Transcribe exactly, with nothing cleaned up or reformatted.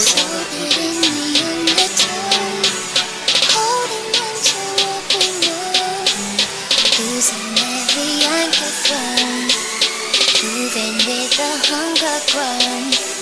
Absorbed in the undertone, holding on to what we know, losing every anchor thrown, moving with the hunger grown.